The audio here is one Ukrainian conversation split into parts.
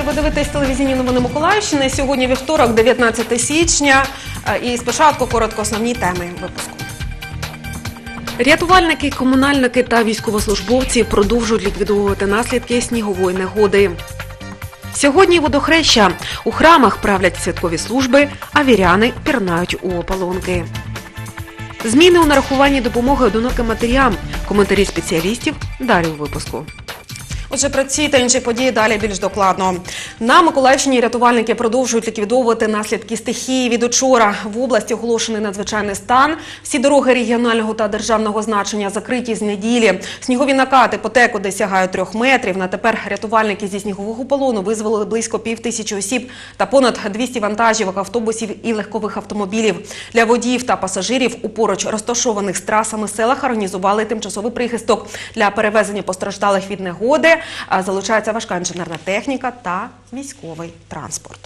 Ви дивитесь телевізійні новини Миколаївщини. Сьогодні вівторок, 19 січня. І спочатку коротко основні теми випуску. Рятувальники, комунальники та військовослужбовці продовжують ліквідовувати наслідки снігової негоди. Сьогодні водохреща. У храмах правлять святкові служби, а віряни пірнають у ополонки. Зміни у нарахуванні допомоги одиноким матерям. Коментарі спеціалістів далі у випуску. Отже, про ці та інші події далі більш докладно. На Миколаївщині рятувальники продовжують ліквідовувати наслідки стихії. Від учора в області оголошений надзвичайний стан. Всі дороги регіонального та державного значення закриті з неділі. Снігові накати потеку сягають 3 метрів. На тепер рятувальники зі снігового полону визволили близько 5000 осіб та понад 200 вантажівок, автобусів і легкових автомобілів. Для водіїв та пасажирів у поруч розташованих з трасами селах організували тимчасовий прихисток. Для перевезення постраждалих від негоди залучається важка інженерна техніка та військовий транспорт.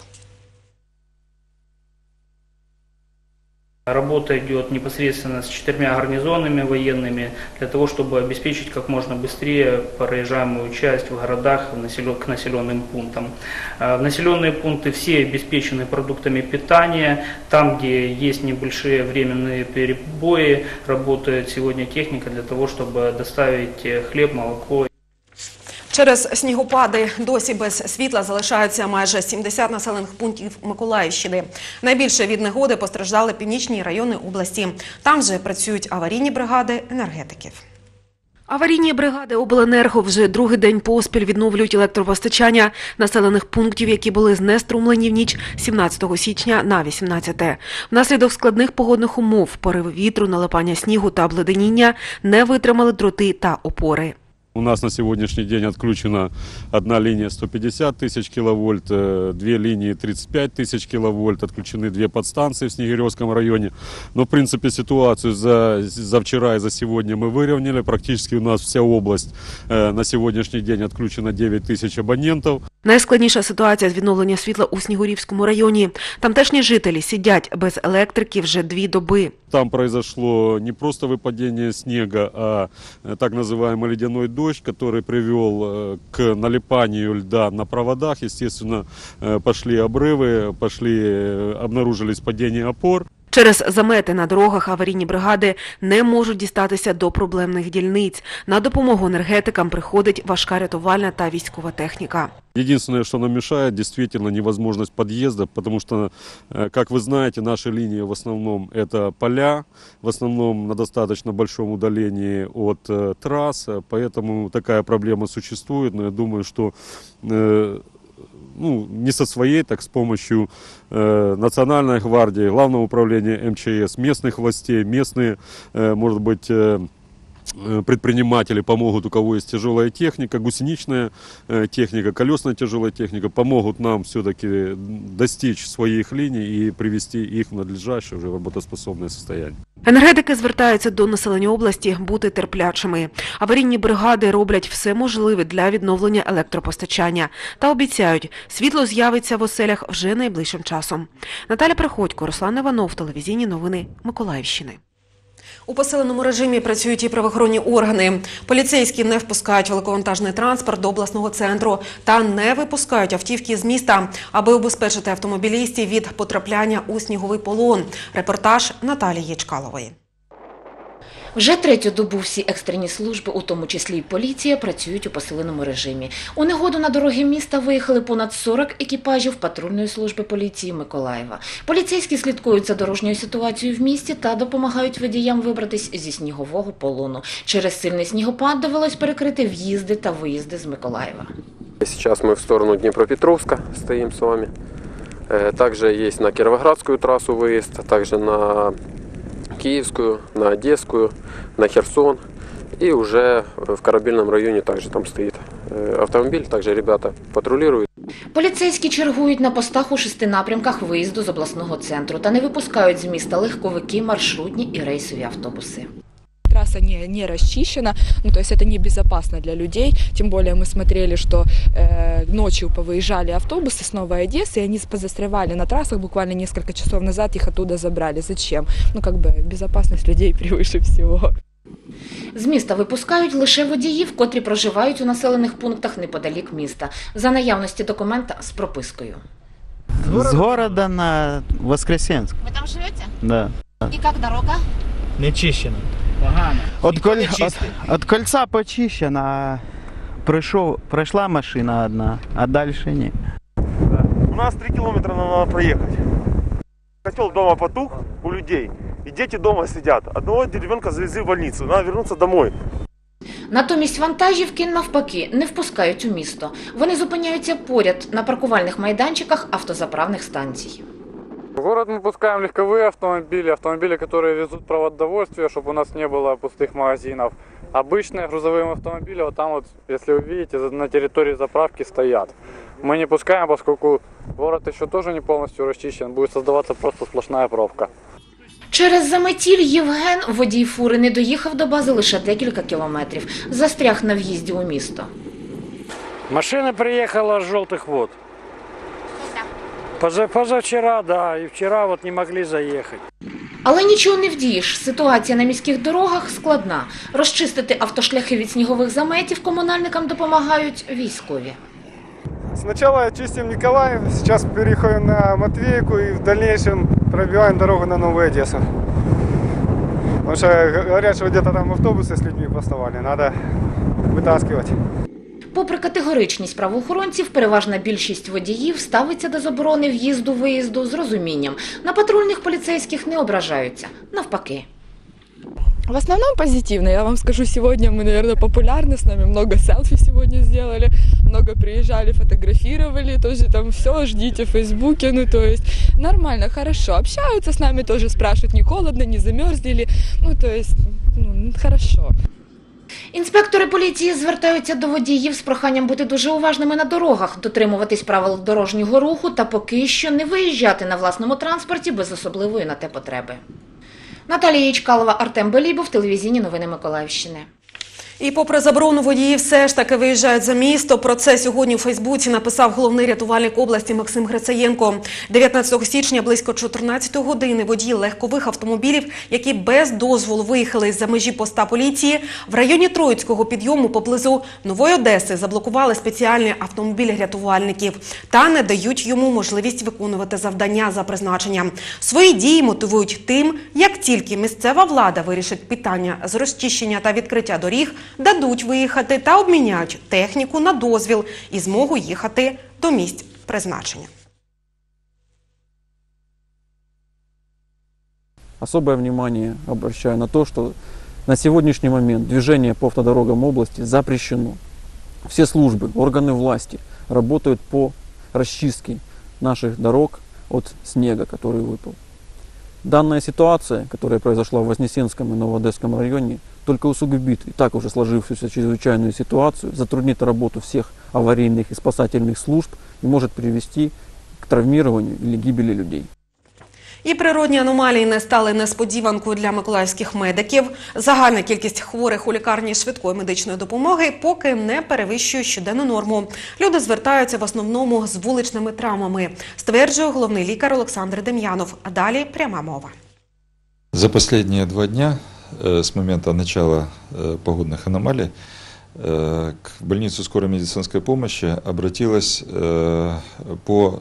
Работа идет непосредственно с 4 гарнизонами военными для того, чтобы обеспечить как можно быстрее проезжаемую часть в городах к населенным пунктам. В населенные пункты все обеспечены продуктами питания. Там, где есть небольшие временные перебои, работает сегодня техника для того, чтобы доставить хлеб, молоко. Через снігопади досі без світла залишаються майже 70 населених пунктів Миколаївщини. Найбільше від негоди постраждали північні райони області. Там же працюють аварійні бригади енергетиків. Аварійні бригади обленерго вже другий день поспіль відновлюють електропостачання населених пунктів, які були знеструмлені в ніч 17 січня на 18. Внаслідок складних погодних умов, пориви вітру, налипання снігу та обледеніння не витримали дроти та опори. У нас на сегодняшний день отключена одна линия 150 тысяч киловольт, 2 линии 35 тысяч киловольт, отключены 2 подстанции в Снегиревском районе. Но в принципе ситуацию за вчера и за сегодня мы выровняли. Практически у нас вся область на сегодняшний день отключена 9 тысяч абонентов. Найскладніша ситуація з відновлення світла у Снігурівському районі. Тамтешні жителі сидять без електрики вже 2 доби. Там произошло не просто выпадение снега, а так называемый ледяной дождь, который привел к налипанию льда на проводах. Естественно, пошли обрывы, обнаружились падения опор. Через замети на дорогах аварійні бригади не можуть дістатися до проблемних дільниць. На допомогу енергетикам приходить важка рятувальна та військова техніка. Единственное, что нам мешает, действительно невозможность подъезда, потому что, как вы знаете, наши линии в основном это поля, в основном на достаточно большом удалении от трасс, поэтому такая проблема существует, но я думаю, что не со своей, так с помощью Национальной гвардии, Главного управления МЧС, местных властей, местные, может быть, предприниматели помогут, у кого есть тяжелая техника, гусеничная техника, колесная тяжелая техника, помогут нам все-таки достичь своих линий и привести их в надлежащее, уже работоспособное состояние. Енергетики звертаються до населення області бути терплячими. Аварійні бригади роблять все можливе для відновлення електропостачання. Та обіцяють, світло з'явиться в оселях вже найближчим часом. Наталя Приходько, Руслан Іванов, телевізійні новини Миколаївщини. У посиленому режимі працюють і правоохоронні органи. Поліцейські не впускають великовантажний транспорт до обласного центру та не випускають автівки з міста, аби убезпечити автомобілістів від потрапляння у сніговий полон. Репортаж Наталії Чкалової. Вже 3-ю добу всі екстрені служби, у тому числі й поліція, працюють у посиленому режимі. У негоду на дороги міста виїхали понад 40 екіпажів патрульної служби поліції Миколаєва. Поліцейські слідкують за дорожньою ситуацією в місті та допомагають водіям вибратись зі снігового полону. Через сильний снігопад довелось перекрити в'їзди та виїзди з Миколаєва. Сейчас мы в сторону Днепропетровска стоим с вами. Также есть на Кировоградскую трассу выезд, а также на Киевскую, на Одесскую, на Херсон. И уже в Корабельном районе также там стоит автомобиль, также ребята патрулируют. Поліцейські чергують на постах у 6 напрямках виїзду з обласного центру та не випускають з міста легковики, маршрутні і рейсові автобуси. Трасса не расчищена, то есть это небезопасно для людей, тем более мы смотрели, что ночью повыезжали автобусы с Новой Одессы, и они позастревали на трассах буквально несколько часов назад, их оттуда забрали. Зачем? Безопасность людей превыше всего. З міста випускають лише водіїв, котрі проживають у населених пунктах неподалік міста, за наявності документа з пропискою. С города на Воскресенск. Ви там живете? Да. І як дорога? Не чищено. Погано. От кольца почищено, а пройшла машина одна, а дальше ні. У нас 3 километра нам надо проехать. Котел дома потух у людей, и дети дома сидят. Одного ребенка завезли в больницу, надо вернуться домой. Натомість вантажівки, навпаки, не впускають у місто. Вони зупиняються поряд на паркувальних майданчиках автозаправних станцій. В город мы пускаем легковые автомобили, которые везут продовольствие, чтобы у нас не было пустых магазинов. Обычные грузовые автомобили, вот там вот, если вы видите, на территории заправки стоят. Мы не пускаем, поскольку город еще тоже не полностью расчищен, будет создаваться просто сплошная пробка. Через заметіль Євген, водій фури, не доїхав до бази лише декілька кілометрів. Застряг на в'їзді у місто. Машина приехала с Желтых Вод. Позавчера, да, и вчера вот не могли заехать. Але нічого не вдієш. Ситуація на міських дорогах складна. Розчистити автошляхи від снігових заметів комунальникам допомагають військові. Сначала чистим Николаев, сейчас переходим на Матвеевку и в дальнейшем пробиваем дорогу на Новую Одессу. Потому что говорят, что где-то там автобусы с людьми поставали, надо вытаскивать. Попри категоричність правоохоронців, переважна більшість водіїв ставиться до заборони в'їзду-виїзду з розумінням. На патрульних поліцейських не ображаються, навпаки. В основном позитивно. Я вам скажу, сегодня мы, наверное, популярны, с нами много селфи сегодня сделали, много приезжали, фотографировали, тоже там все, ждите в Фейсбуке, ну то есть нормально, хорошо. Общаются с нами, тоже спрашивают, не холодно, не замерзли ли, ну то есть хорошо. Інспектори поліції звертаються до водіїв з проханням бути дуже уважними на дорогах, дотримуватись правил дорожнього руху та поки що не виїжджати на власному транспорті без особливої на те потреби. Наталія Ячкалова, Артем Белібов, телевізійні новини Миколаївщини. І попри заборону, водії все ж таки виїжджають за місто. Про це сьогодні у Фейсбуці написав головний рятувальник області Максим Грицаєнко. 19 січня близько 14 години водії легкових автомобілів, які без дозволу виїхали з-за межі поста поліції, в районі Троїцького підйому поблизу Нової Одеси заблокували спеціальний автомобіль рятувальників та не дають йому можливість виконувати завдання за призначенням. Свої дії мотивують тим, як тільки місцева влада вирішить питання з розчищення та відкриття доріг, дадуть виїхати та обміняють техніку на дозвіл і змогу їхати до місць призначення. Особое внимание обращаю на то, что на сегодняшний момент движение по автодорогам области запрещено. Все службы, органы власти работают по расчистке наших дорог от снега, который выпал. Данная ситуация, которая произошла в Вознесенском и Новоодесском районе, только усугубит и так уже сложившуюся чрезвычайную ситуацию, затруднит работу всех аварийных и спасательных служб и может привести к травмированию или гибели людей. І природні аномалії не стали несподіванкою для миколаївських медиків. Загальна кількість хворих у лікарні швидкої медичної допомоги поки не перевищує щоденну норму. Люди звертаються в основному з вуличними травмами, стверджує головний лікар Олександр Дем'янов. А далі пряма мова. За последние 2 дня с момента начала погодных аномалий к больницу скорой медицинской помощи обратилось по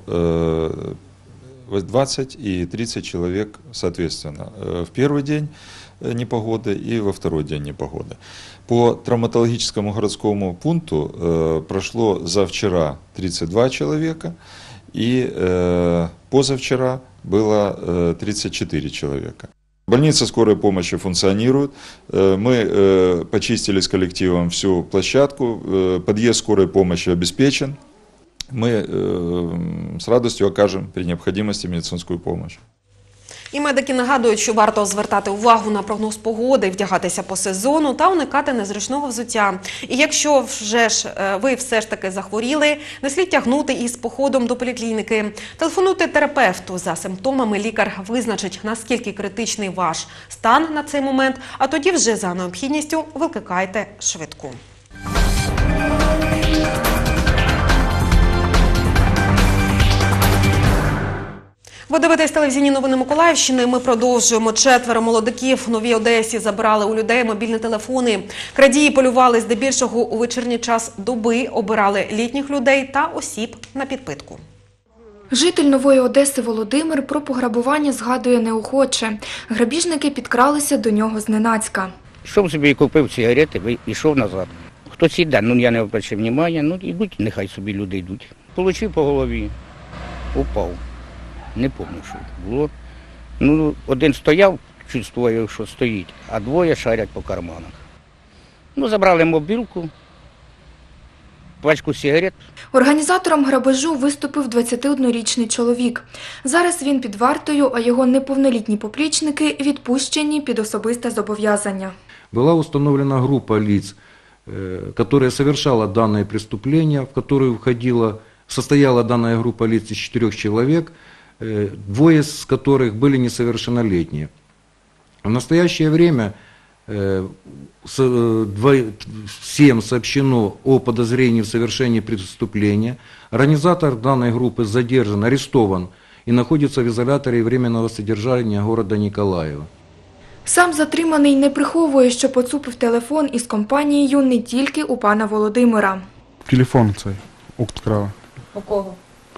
20 и 30 человек соответственно в первый день непогоды и во второй день непогоды. По травматологическому городскому пункту прошло за вчера 32 человека и позавчера было 34 человека. Больница скорой помощи функционирует. Мы почистили с коллективом всю площадку. Подъезд скорой помощи обеспечен. Мы с радостью окажем при необходимости медицинскую помощь. І медики нагадують, що варто звертати увагу на прогноз погоди, вдягатися по сезону та уникати незручного взуття. І якщо ви все ж таки захворіли, не слід тягнути із походом до поліклініки. Телефонуйте терапевту. За симптомами лікар визначить, наскільки критичний ваш стан на цей момент, а тоді вже за необхідністю викликайте швидку. дивитесь телевізійні новини Миколаївщини. Ми продовжуємо. 4 молодиків в Новій Одесі забрали у людей мобільні телефони. Крадії полювали здебільшого у вечірній час доби, обирали літніх людей та осіб на підпитку. Житель Нової Одеси Володимир про пограбування згадує неохоче. Грабіжники підкралися до нього зненацька. Йшов собі і купив сигарети і йшов назад. Хтось іде, я не обращав уваги, йдуть, нехай собі люди йдуть. Получив по голові, упав. Не пам'ятаю, що було. Один стояв, чувствую, що стоїть, а двоє шарять по карманах. Забрали мобілку, пачку сигарет. Організатором грабежу виступив 21-річний чоловік. Зараз він під вартою, а його неповнолітні поплічники відпущені під особисте зобов'язання. Была установлена группа лиц, которая совершала данное преступление, в которую состояла данная группа лиц из 4 человек, двое из которых были несовершеннолетние. В настоящее время всем сообщено о подозрении в совершении преступления. Организатор данной группы задержан, арестован и находится в изоляторе временного содержания города Николаева. Сам затриманий не приховує, що поцупив телефон із компанією не тільки у пана Володимира. Телефон цей украв. У кого?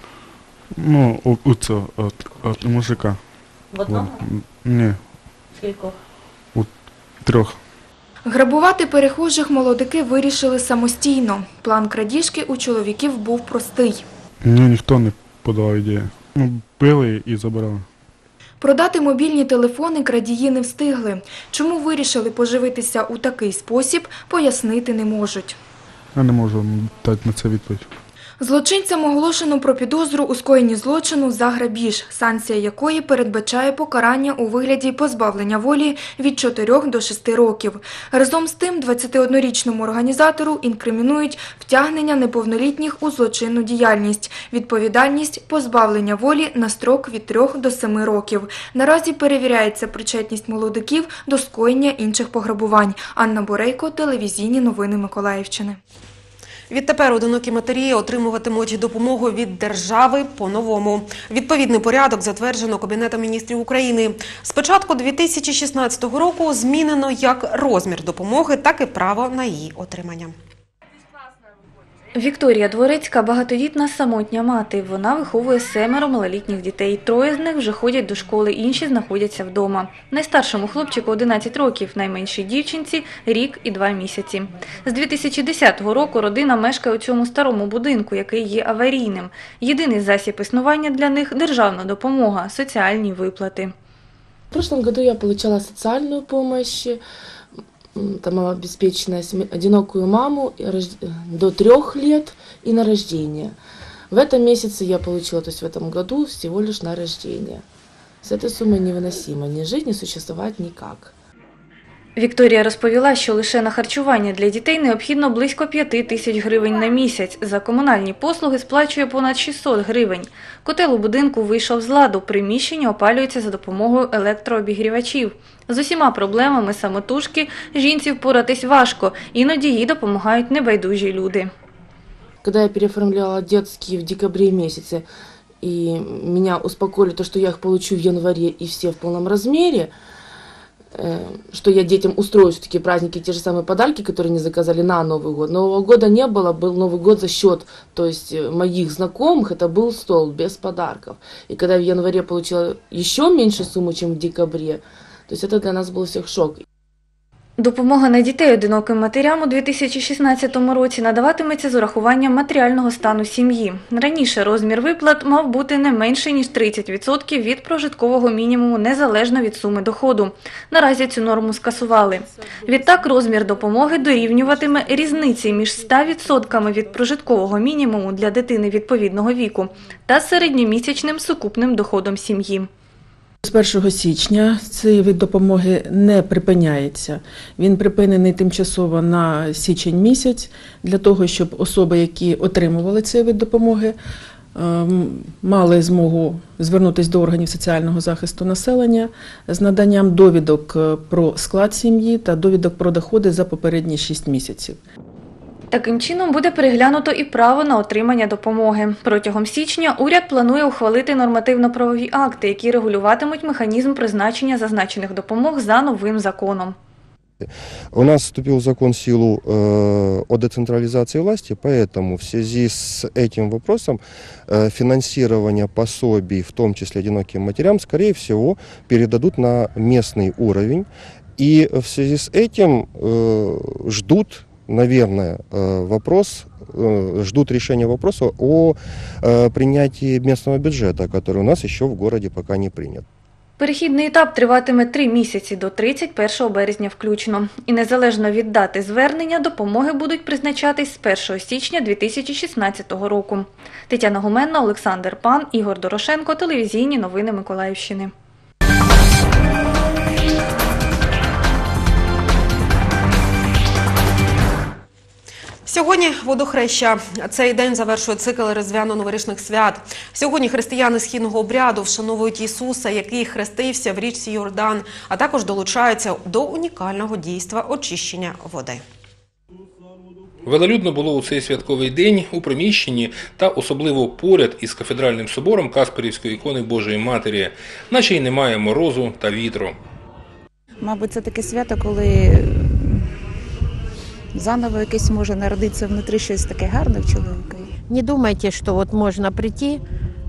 У цього, от мужика. В одного? Ні. Скількох? У 3. Грабувати перехожих молодики вирішили самостійно. План крадіжки у чоловіків був простий. Ніхто не подав ідею. Били і забрали. Продати мобільні телефони крадії не встигли. Чому вирішили поживитися у такий спосіб, пояснити не можуть. Я не можу дати на це відповідь. Злочинцям оголошено про підозру у скоєнні злочину за грабіж, санкція якої передбачає покарання у вигляді позбавлення волі від 4 до 6 років. Разом з тим, 21-річному організатору інкримінують втягнення неповнолітніх у злочинну діяльність, відповідальність позбавлення волі на строк від 3 до 7 років. Наразі перевіряється причетність молодиків до скоєння інших пограбувань. Анна Борейко, телевізійні новини Миколаївщини. Відтепер одинокі матері отримуватимуть допомогу від держави по-новому. Відповідний порядок затверджено Кабінетом міністрів України. З початку 2016 року змінено як розмір допомоги, так і право на її отримання. Вікторія Дворецька – багатодітна самотня мати. Вона виховує 7 малолітніх дітей. 3 з них вже ходять до школи, інші знаходяться вдома. Найстаршому хлопчику 11 років, найменшій дівчинці – рік і 2 місяці. З 2010 року родина мешкає у цьому старому будинку, який є аварійним. Єдиний засіб існування для них – державна допомога, соціальні виплати. В прошлом году я получала социальную помощь, там обеспеченная одинокую маму до 3 лет и на рождение. В этом месяце я получила, то есть в этом году, всего лишь на рождение. С этой суммой невыносимо ни жить, ни существовать никак. Вікторія розповіла, що лише на харчування для дітей необхідно близько 5 тисяч гривень на місяць. За комунальні послуги сплачує понад 600 гривень. Котел у будинку вийшов з ладу, приміщення опалюється за допомогою електрообігрівачів. З усіма проблемами самотужки жінці впоратись важко, іноді їй допомагають небайдужі люди. Когда я переоформляла детские в декабре месяце, и меня успокоили, то, что я их получу в январе и все в полном размере, что я детям устрою все-таки праздники, те же самые подарки, которые они заказали на Новый год. Нового года не было, был Новый год за счет, то есть моих знакомых, это был стол без подарков. И когда я в январе получила еще меньше суммы, чем в декабре, то есть это для нас был всех шок. Допомога на дітей одиноким матерям у 2016 році надаватиметься з урахуванням матеріального стану сім'ї. Раніше розмір виплат мав бути не менше, ніж 30% від прожиткового мінімуму, незалежно від суми доходу. Наразі цю норму скасували. Відтак, розмір допомоги дорівнюватиме різниці між 100% від прожиткового мінімуму для дитини відповідного віку та середньомісячним сукупним доходом сім'ї. З 1 січня цей вид допомоги не припиняється. Він припинений тимчасово на січень місяць, для того, щоб особи, які отримували цей вид допомоги, мали змогу звернутися до органів соціального захисту населення з наданням довідок про склад сім'ї та довідок про доходи за попередні 6 місяців. Таким чином буде переглянуто і право на отримання допомоги. Протягом січня уряд планує ухвалити нормативно-правові акти, які регулюватимуть механізм призначення зазначених допомог за новим законом. У нас вступил закон в силу о децентрализации власти, поэтому в связи с этим вопросом финансирование пособий, в том числе одиноким матерям, скорее всего, передадут на местный уровень. И в связи с этим ждут, наверное, ждут решения вопроса о принятии местного бюджета, который у нас еще в городе пока не принят. Перехідний етап триватиме 3 місяці до 31 березня включно. І незалежно від дати звернення, допомоги будуть призначатись з 1 січня 2016 року. Тетяна Гуменна, Олександр Пан, Ігор Дорошенко, телевізійні новини Миколаївщини. Сьогодні водохреща. Цей день завершує цикл різдвяно-новорічних свят. Сьогодні християни східного обряду вшановують Ісуса, який хрестився в річці Йордан, а також долучаються до унікального дійства очищення води. Велолюдно було у цей святковий день у приміщенні та особливо поряд із кафедральним собором Касперівської ікони Божої Матері, наче й немає морозу та вітру. Мабуть, це таке свято, коли заново якесь може народитися внутрі щось таке гарне в чоловіка. Не думайте, что вот можно прийти,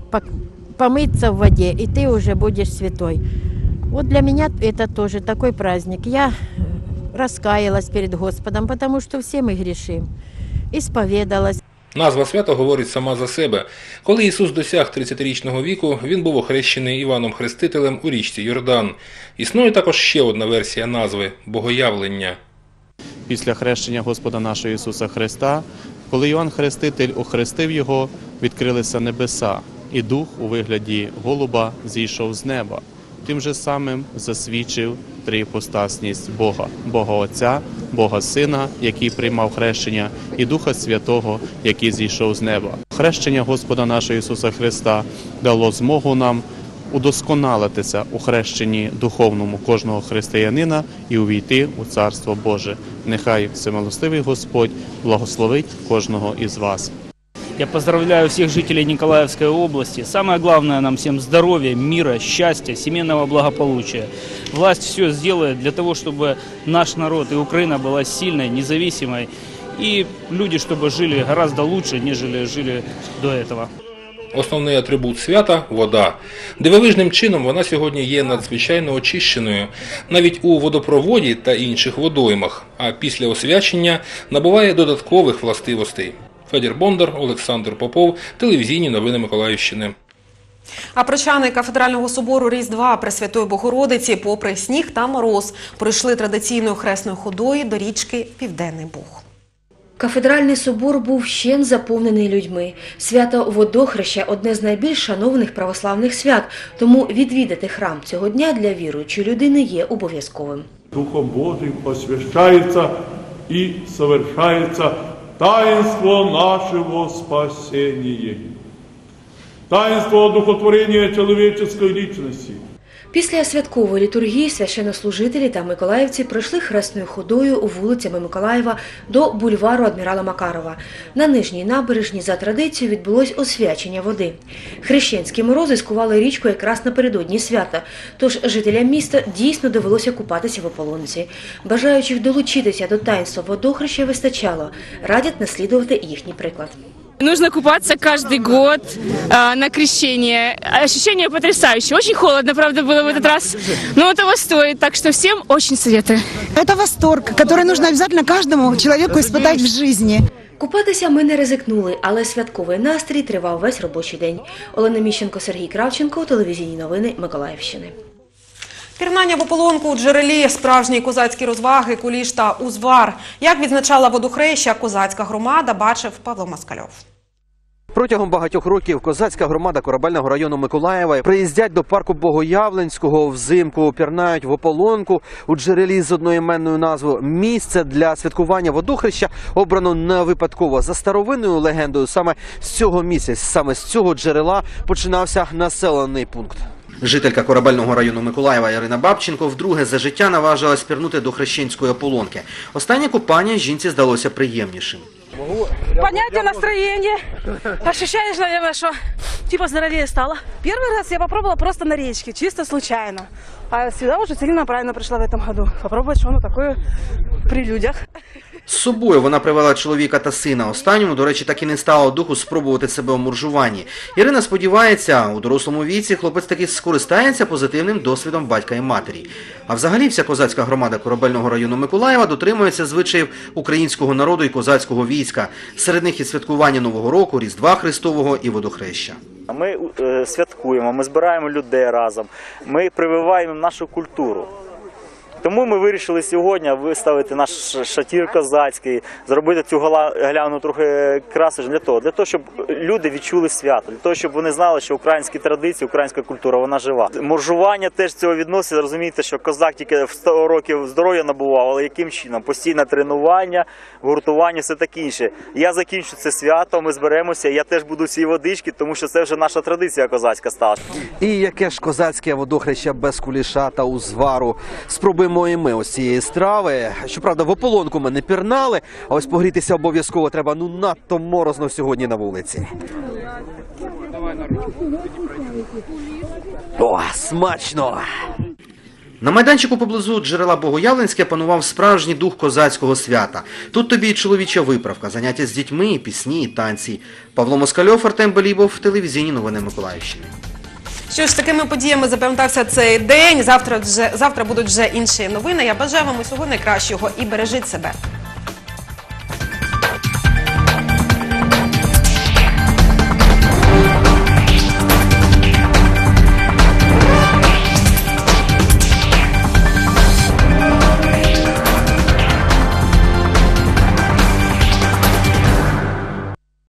помыться в воде, и ты уже будешь святой. Вот для меня это тоже такой праздник. Я раскаялась перед Господом, потому что все мы грешим. Исповедалась. Назва свята говорить сама за себе. Коли Ісус досяг 30-річного віку, він був охрещений Іваном Хрестителем у річці Йордан. Існує також ще одна версія назви – Богоявлення. Після хрещення Господа нашого Ісуса Христа, коли Іван Хреститель охрестив його, відкрилися небеса, і Дух у вигляді голуба зійшов з неба. Тим же самим засвідчив триіпостасність Бога – Бога Отця, Бога Сина, який приймав хрещення, і Духа Святого, який зійшов з неба. Хрещення Господа нашого Ісуса Христа дало змогу нам удосконалитися у хрещенні духовному кожного християнина і увійти у Царство Боже. Нехай всемилостивий Господь благословить кожного із вас. Я поздравляю всех жителей Николаевской области. Самое главное нам всем здоровья, мира, счастья, семейного благополучия. Власть все сделает для того, чтобы наш народ и Украина была сильной, независимой. И люди, чтобы жили гораздо лучше, нежели жили до этого. Основний атрибут свята – вода. Дивовижним чином вона сьогодні є надзвичайно очищеною, навіть у водопроводі та інших водоймах, а після освячення набуває додаткових властивостей. Федір Бондар, Олександр Попов, телевізійні новини Миколаївщини. А прочани кафедрального собору Різдва Пресвятої Богородиці, попри сніг та мороз, пройшли традиційною хресною ходою до річки Південний Буг. Кафедральний собор був вщент заповнений людьми. Свято Водохреща – одне з найбільш шанованих православних свят, тому відвідати храм цього дня для віруючої людини є обов'язковим. Духом Божим освящается и совершается таинство нашего спасения, таинство одухотворения человеческой личности. Після святкової літургії священнослужителі та миколаївці пройшли хресною ходою вулицями Миколаєва до бульвару Адмірала Макарова. На нижній набережній за традицією відбулось освячення води. Хрещенські морози скували річку якраз напередодні свята, тож жителям міста дійсно довелося купатися в ополонці. Бажаючих долучитися до таїнства водохреща вистачало, радять наслідувати їхній приклад. Нужно купаться каждый год на крещение. Ощущение потрясающее. Очень холодно, правда, было в этот раз, но того стоит. Так что всем очень советую. Это восторг, который нужно обязательно каждому человеку испытать в жизни. Купатися ми не ризикнули, але святковий настрій тривав весь робочий день. Олена Міщенко, Сергій Кравченко, телевізійні новини Миколаївщини. Пірнання в ополонку у джерелі, справжні козацькі розваги, куліш та узвар. Як відзначала водохреща козацька громада, бачив Павло Москальов. Протягом багатьох років козацька громада Корабельного району Миколаєва приїздять до парку Богоявленського, взимку пірнають в ополонку у джерелі з одноіменною назвою. Місце для святкування водохреща обрано не випадково. За старовинною легендою, саме з цього місця, саме з цього джерела починався населений пункт. Жителька Корабельного району Миколаєва Ірина Бабченко вдруге за життя наважилась пірнути до хрещенської ополонки. Останнє купання жінці здалося приємнішим. Поднятие настроения. Ощущаешь, наверное, что типа здоровее стало. Первый раз я попробовала просто на речке, чисто случайно. А сюда уже целенаправленно пришла в этом году. Попробовать, что оно такое при людях. З собою вона привела чоловіка та сина. Останньому, до речі, так і не стало духу спробувати себе у моржуванні. Ірина сподівається, у дорослому віці хлопець таки скористається позитивним досвідом батька і матері. А взагалі вся козацька громада Корабельного району Миколаєва дотримується звичаїв українського народу і козацького війська. Серед них і святкування Нового року, Різдва Христового і Водохреща. Ми святкуємо, ми збираємо людей разом, ми прививаємо нашу культуру. Тому ми вирішили сьогодні виставити наш шатір козацький, зробити цю галявину трохи красиш для того, щоб люди відчули свято, для того, щоб вони знали, що українські традиції, українська культура, вона жива. Моржування теж цього відноситься, розумієте, що козак тільки в 100 років здоров'я набував, але яким чином? Постійне тренування, гуртування, все таке інше. Я закінчу це свято, ми зберемося, я теж буду ці водички, тому що це вже наша традиція козацька стала. І яке ж козацьке водохреща без куліша та узвару. Спробуємо і ми ось цієї страви. Щоправда, в ополонку ми не пірнали, а ось погрітися обов'язково треба, надто морозно сьогодні на вулиці. О, смачно! На майданчику поблизу джерела Богоявленське панував справжній дух козацького свята. Тут тобі і чоловіча виправка, заняття з дітьми, і пісні, і танці. Павло Москальов, Артем Белібов, телевізійні новини Миколаївщини. Що ж, такими подіями запам'ятався цей день. Завтра будуть вже інші новини. Я бажаю вам усього найкращого і бережіть себе.